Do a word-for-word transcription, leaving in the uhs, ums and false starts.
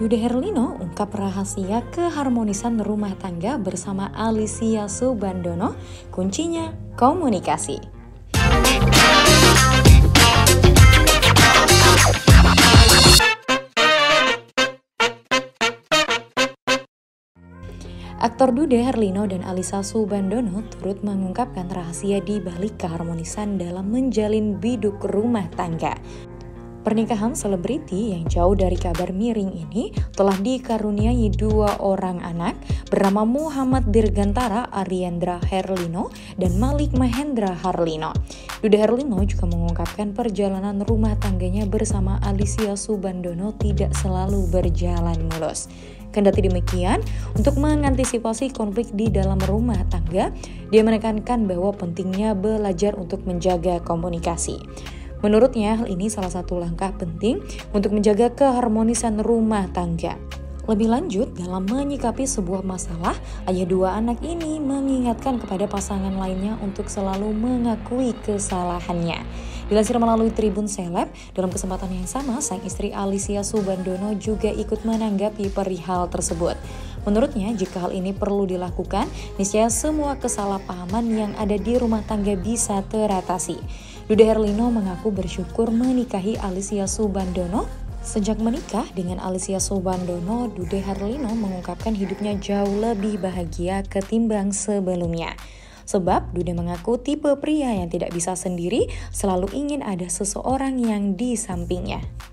Dude Herlino ungkap rahasia keharmonisan rumah tangga bersama Alicia Soebandono, kuncinya komunikasi. Aktor Dude Herlino dan Alicia Soebandono turut mengungkapkan rahasia di balik keharmonisan dalam menjalin biduk rumah tangga. Pernikahan selebriti yang jauh dari kabar miring ini telah dikaruniai dua orang anak bernama Muhammad Dirgantara Aryendra Herlino dan Malik Mahendra Herlino. Dude Herlino juga mengungkapkan perjalanan rumah tangganya bersama Alicia Soebandono tidak selalu berjalan mulus. Kendati demikian, untuk mengantisipasi konflik di dalam rumah tangga, dia menekankan bahwa pentingnya belajar untuk menjaga komunikasi. Menurutnya, hal ini salah satu langkah penting untuk menjaga keharmonisan rumah tangga. Lebih lanjut, dalam menyikapi sebuah masalah, ayah dua anak ini mengingatkan kepada pasangan lainnya untuk selalu mengakui kesalahannya. Dilansir melalui Tribun Seleb, dalam kesempatan yang sama, sang istri Alicia Soebandono juga ikut menanggapi perihal tersebut. Menurutnya, jika hal ini perlu dilakukan, niscaya semua kesalahpahaman yang ada di rumah tangga bisa teratasi. Dude Herlino mengaku bersyukur menikahi Alicia Soebandono. Sejak menikah dengan Alicia Soebandono, Dude Herlino mengungkapkan hidupnya jauh lebih bahagia ketimbang sebelumnya. Sebab Dude mengaku tipe pria yang tidak bisa sendiri, selalu ingin ada seseorang yang di sampingnya.